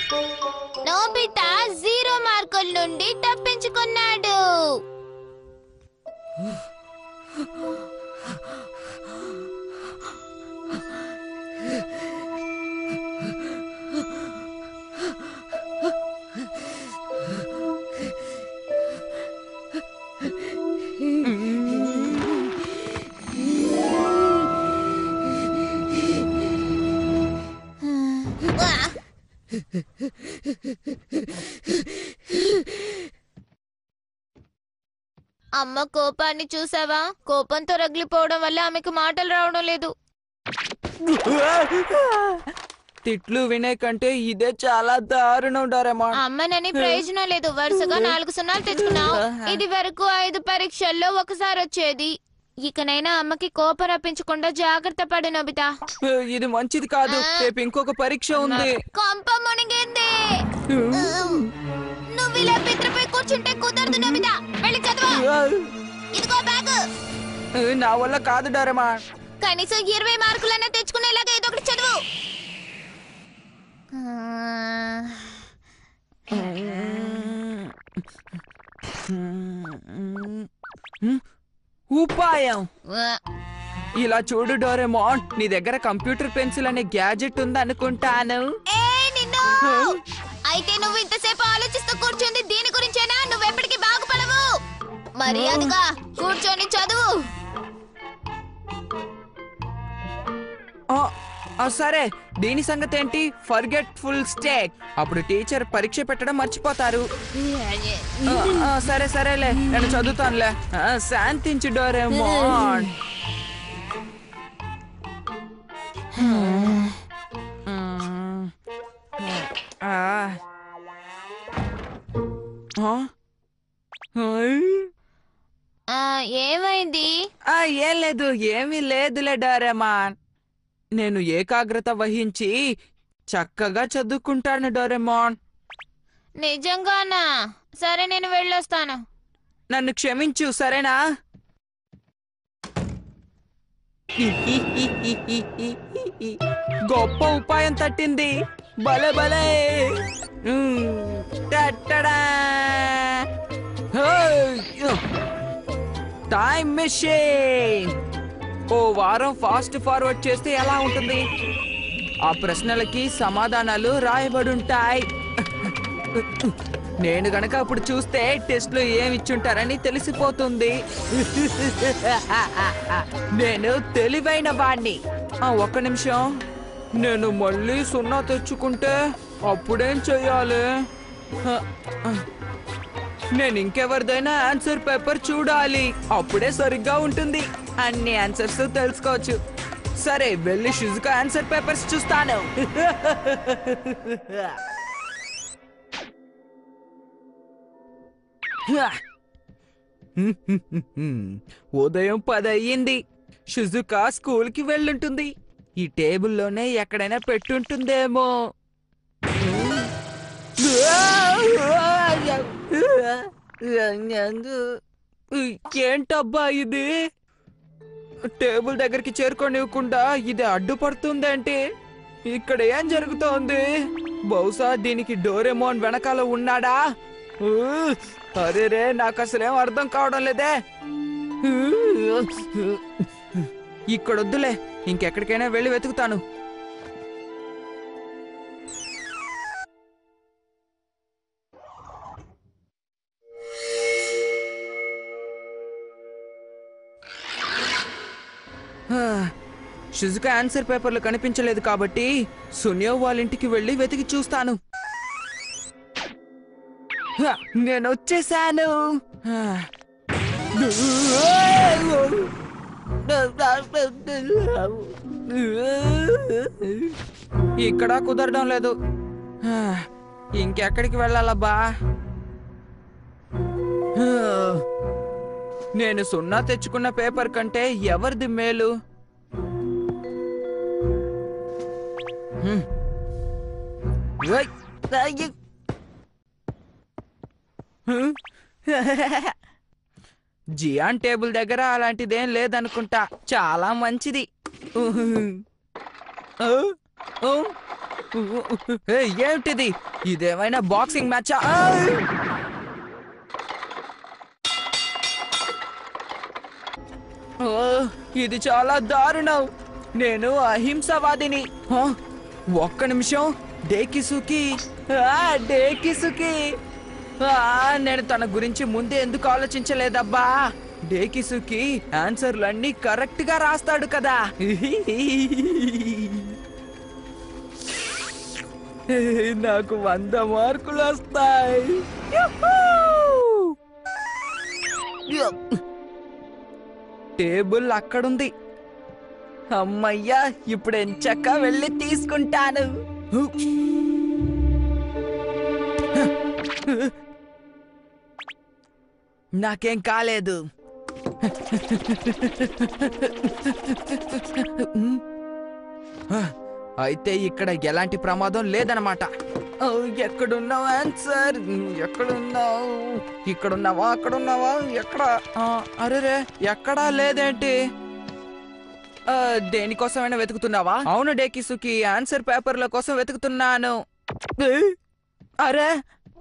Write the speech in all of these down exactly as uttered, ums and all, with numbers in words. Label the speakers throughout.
Speaker 1: Nobita zero మార్కుల నుండి తప్పించుకున్నాడు. అమ్మ కోపాన్ని చూసావా? కోపంతో రగిలిపోవడం వల్ల ఆమెకు మాటలు రావడం లేదు.
Speaker 2: తిట్లు వినే కంటే ఇదే చాలా దారుణం డోరేమాన్.
Speaker 1: అమ్మనని ప్రయోజనం లేదు. వరుసగా నాలుగు సున్నాలు తెచ్చుకున్నావు. ఇది వరకు ఐదు పరీక్షల్లో ఒకసారి వచ్చేది. ఇకనైనా అమ్మకి కోపం రప్పించకుండా జాగ్రత్త పడు నోబితా.
Speaker 2: ఇది మంచిది కాదు. రేపు ఇంకొక పరీక్ష ఉంది.
Speaker 1: కొంప మునిగింది. నువ్వు ఇలా పిత్రపోయి కూర్చుంటే కుదరదు నోబితా. వెళ్ళి చదువు. ఇదిగో బ్యాగ్.
Speaker 2: నా వల్ల కాదు డోరేమాన్.
Speaker 1: కనీసం ఇరవై మార్కులన్నా తెచ్చుకునేలాగా ఏదో ఒకటి చదువు.
Speaker 2: ఉపాయం. ఇలా చూడు డోరేమాన్, నీ దగ్గర కంప్యూటర్ పెన్సిల్ అనే గ్యాజెట్ ఉంది అనుకుంటాను.
Speaker 1: అయితే నువ్వు ఇంతసేపు ఆలోచిస్తూ కూర్చుంది దీని గురించేనా? నువ్వెప్పటికీ బాగుపడవు. మర్యాదగా కూర్చొని చదువు.
Speaker 2: సరే, దీని సంగతి ఏంటి? ఫర్గెట్ ఫుల్ స్టేక్. అప్పుడు టీచర్ పరీక్ష పెట్టడం మర్చిపోతారు. సరే సరేలే, నేను చదువుతానులే. శాంతించు డోరేమాన్.
Speaker 1: ఏమైంది?
Speaker 2: ఏం లేదు, ఏమీ లేదులే డోరేమాన్. నేను ఏకాగ్రత వహించి చక్కగా చదువుకుంటాను డోరేమాన్.
Speaker 1: నిజంగానా? సరే, నేను వెళ్ళొస్తాను.
Speaker 2: నన్ను క్షమించు, సరేనా? గొప్ప ఉపాయం తట్టింది. భలే భలే. Time machine. ఓ వారం ఫాస్ట్ ఫార్వర్డ్ చేస్తే ఎలా ఉంటుంది? ఆ ప్రశ్నలకి సమాధానాలు రాయబడుంటాయి. నేను గనక అప్పుడు చూస్తే టెస్ట్ లో ఏమి ఇచ్చుంటారని తెలిసిపోతుంది. నేను తెలివైన వాణ్ణి. ఒక్క నిమిషం, నేను మళ్ళీ సున్నా తెచ్చుకుంటే అప్పుడేం చెయ్యాలి? నేను ఇంకెవరిదైనా ఆన్సర్ పేపర్ చూడాలి. అప్పుడే సరిగ్గా ఉంటుంది. అన్ని ఆన్సర్స్ తెలుసుకోవచ్చు. సరే, వెళ్ళి షిజుకా ఆన్సర్ పేపర్స్ చూస్తాను. ఉదయం పది అయ్యింది. షిజుకా స్కూల్ కి వెళ్ళుంటుంది. ఈ టేబుల్లోనే ఎక్కడైనా పెట్టుంటుందేమో. ఏంటబ్బా ఇది? టేబుల్ దగ్గరికి చేరుకోనివ్వకుండా ఇది అడ్డుపడుతుందేంటి? ఇక్కడ ఏం జరుగుతోంది? బహుశా దీనికి డోరేమోన్ వెనకాల ఉన్నాడా? అరే రే, నాకు అసలేం అర్థం కావడం లేదే. ఇక్కడొద్దులే, ఇంకెక్కడికైనా వెళ్ళి వెతుకుతాను. షిజుకా ఆన్సర్ పేపర్లు కనిపించలేదు కాబట్టి సునియో వాళ్ళ ఇంటికి వెళ్ళి వెతికి చూస్తాను. నేను వచ్చేసాను. ఇక్కడ కుదరడం లేదు. ఇంకెక్కడికి వెళ్ళాలబ్బా? నేను సున్నా తెచ్చుకున్న పేపర్ కంటే ఎవరిది మేలు? జియాన్ టేబుల్ దగ్గర అలాంటిదేం లేదనుకుంటా. చాలా మంచిది. ఏయ్, ఏంటిది? ఇదేమైనా బాక్సింగ్ మ్యాచా? ఓ, ఇది చాలా దారుణం. నేను అహింసవాదిని. హ? ఒక్క నిమిషం. డేకిసుకి ఆ, డేకిసుకి ఆ, నేను తన గురించి ముందే ఎందుకు ఆలోచించలేదబ్బా. డేకిసుకి ఆన్సర్లన్నీ కరెక్ట్ గా రాస్తాడు కదా. నాకు వంద మార్కులు వస్తాయి. టేబుల్ అక్కడుంది. అమ్మయ్యా, ఇప్పుడు ఎంచక్క వెళ్ళి తీసుకుంటాను. నాకేం కాలేదు. అయితే ఇక్కడ ఎలాంటి ప్రమాదం లేదనమాట. ఎక్కడున్నావు ఆన్సర్? ఎక్కడున్నావు? ఇక్కడున్నావా? అక్కడున్నావా? ఎక్కడ? అరే, ఎక్కడా లేదేంటి? దేనికోసమైనా వెతుకుతున్నావా? అవును డేకిసుకి, ఆన్సర్ పేపర్ల కోసం వెతుకుతున్నాను. అరే,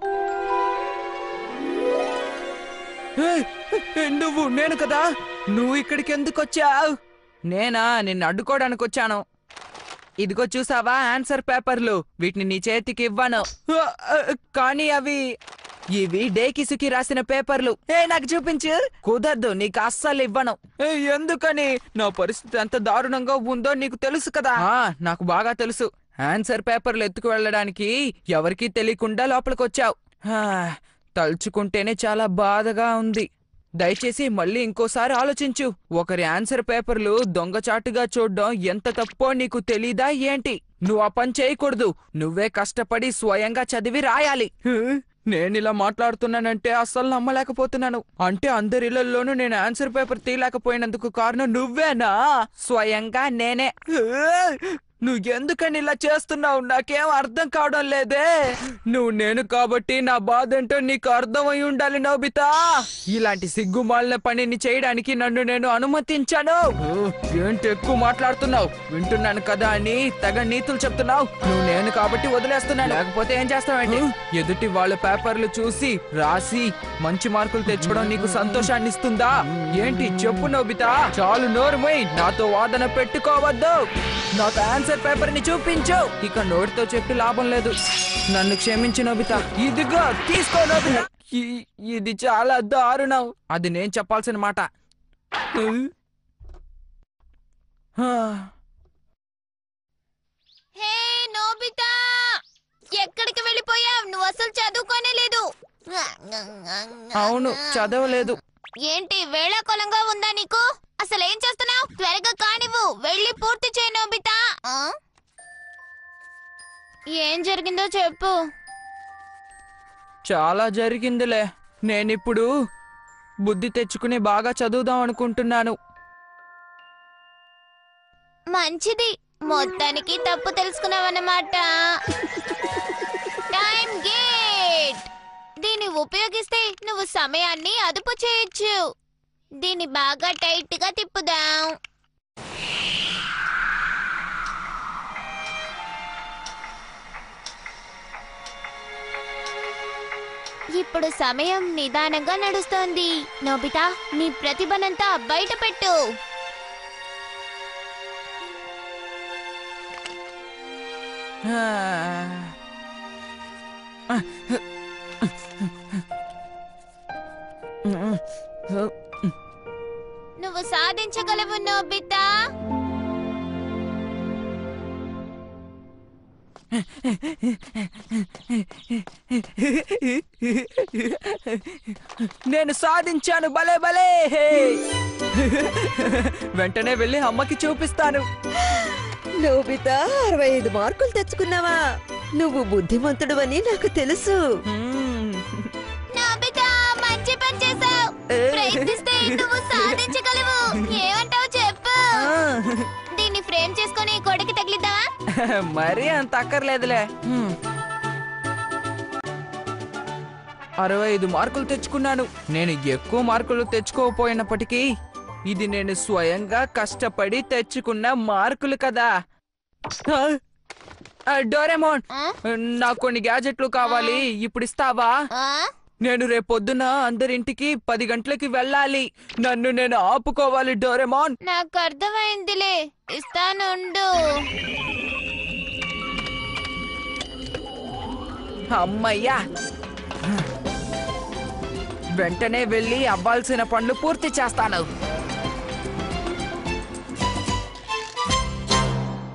Speaker 2: నువ్వు నేను కదా. నువ్వు ఇక్కడికి ఎందుకు వచ్చావు? నేనా నిన్ను అడ్డుకోవడానికి వచ్చాను. ఇదిగో చూసావా ఆన్సర్ పేపర్లు. వీటిని నీ చేతికి ఇవ్వను. కానీ అవి ఇవి డేకిసుకి రాసిన పేపర్లు. ఏ నాకు చూపించు. కుదరదు, నీకు అస్సలు ఇవ్వను. ఎందుకని? నా పరిస్థితి ఎంత దారుణంగా ఉందో నీకు తెలుసు కదా. నాకు బాగా తెలుసు. ఆన్సర్ పేపర్లు ఎత్తుకు వెళ్ళడానికి ఎవరికీ తెలియకుండా లోపలికొచ్చావు. తలుచుకుంటేనే చాలా బాధగా ఉంది. దయచేసి మళ్ళీ ఇంకోసారి ఆలోచించు. ఒకరి ఆన్సర్ పేపర్లు దొంగచాటుగా చూడ్డం ఎంత తప్పో నీకు తెలీదా ఏంటి? నువ్వు ఆ పని చేయకూడదు. నువ్వే కష్టపడి స్వయంగా చదివి రాయాలి. నేనిలా మాట్లాడుతున్నానంటే అస్సలు నమ్మలేకపోతున్నాను. అంటే అందరిళ్లలోనూ నేను ఆన్సర్ పేపర్ తీయలేకపోయినందుకు కారణం నువ్వేనా? స్వయంగా నేనే. నువ్వెందుకని ఇలా చేస్తున్నావు? నాకేం అర్థం కావడం లేదే. నువ్వు నేను కాబట్టి నా బాధ ఏంటో నీకు అర్థమై ఉండాలి నోబితా. ఇలాంటి సిగ్గుమాలిన పనిని చేయడానికి నన్ను నేను అనుమతించాను. ఏంటి ఎక్కువ మాట్లాడుతున్నావు? వింటున్నాను కదా అని తెగ నీతులు చెప్తున్నావు. నువ్వు నేను కాబట్టి వదిలేస్తున్నాను. లేకపోతే ఏం చేస్తావండి? ఎదుటి వాళ్ళ పేపర్లు చూసి రాసి మంచి మార్కులు తెచ్చుకోవడం నీకు సంతోషాన్ని ఇస్తుందా ఏంటి? చెప్పు నోబితా. చాలు నోరుమై, నాతో వాదన పెట్టుకోవద్దు. నాకు ఆన్సర్ పేపర్ ని చూపించు. ఇక నోటితో చెప్పి లాభం లేదు. నన్ను క్షమించు నోబితా. ఇదిగో తీసుకో నోబితా. ఇది చాలా దారుణం. అది నేను చెప్పాల్సిన మాట.
Speaker 1: హే నోబితా, ఎక్కడికి వెళ్ళిపోయావు? నువ్వు అసలు చదువుకోనే లేదు.
Speaker 2: అవును, చదవలేదు.
Speaker 1: ఏంటి వేళాకోళంగా ఉందా నీకు? అసలు ఏం చేస్తున్నావు? త్వరగా కానివ్వు. వెళ్ళి పూర్తి చేయి నోబితా. ఏం జరిగిందో చెప్పు.
Speaker 2: చాలా జరిగిందిలే. నేనిప్పుడు బుద్ధి తెచ్చుకుని బాగా చదువుదాం అనుకుంటున్నాను.
Speaker 1: మంచిది, మొత్తానికి తప్పు తెలుసుకున్నావన్నమాట. Time gate. దీన్ని ఉపయోగిస్తే నువ్వు సమయాన్ని అదుపు చేయొచ్చు. దీన్ని బాగా టైట్ గా తిప్పుదాం. ఇప్పుడు సమయం నిదానంగా నడుస్తోంది. నోబితా, నీ ప్రతిభనంతా బయట పెట్టు. నువ్వు సాధించగలవు నోబితా.
Speaker 2: నేను సాధించాను. భలే భలే. వెంటనే వెళ్ళి అమ్మకి చూపిస్తాను.
Speaker 3: నోబితా, అరవై ఐదు మార్కులు తెచ్చుకున్నావా? నువ్వు బుద్ధిమంతుడు అని నాకు తెలుసు.
Speaker 1: నోబితా, మంచి పని చేసావు. ప్రయత్నిస్తే నువ్వు సాధించగలవు. ఏమంటావు చెప్పు. దీన్ని ఫ్రేమ్ చేసుకొని గోడకి తగిలిద్దామా?
Speaker 2: మరీ అంత అక్కర్లేదులే. అరవై ఐదు మార్కులు తెచ్చుకున్నాను. నేను ఎక్కువ మార్కులు తెచ్చుకోకపోయినప్పటికీ ఇది నేను స్వయంగా కష్టపడి తెచ్చుకున్న మార్కులు కదా. ఆ, డోరేమోన్
Speaker 1: ఆ?
Speaker 2: నాకు కొన్ని గ్యాజెట్లు కావాలి ఇప్పుడు ఇస్తావా
Speaker 1: ఆ?
Speaker 2: నేను రేపొద్దున అందరింటికి పది గంటలకి వెళ్ళాలి నన్ను నేను ఆపుకోవాలి డోరేమోన్
Speaker 1: నాకు అర్థమైందిలే ఇస్తానుండు.
Speaker 2: అమ్మయ్యా వెంటనే వెళ్ళి అవ్వాల్సిన పనులు పూర్తి చేస్తాను